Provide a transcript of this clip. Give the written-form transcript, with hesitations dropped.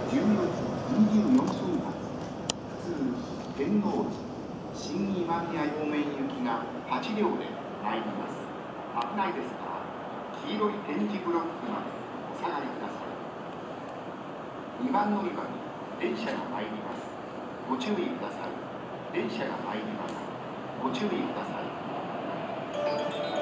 14時24分発普通天王寺新今宮方面行きが8両で参ります。危ないですから黄色い点字ブロックまでお下がりください。2番乗り場に電車が参ります。ご注意ください。電車が参ります。ご注意ください。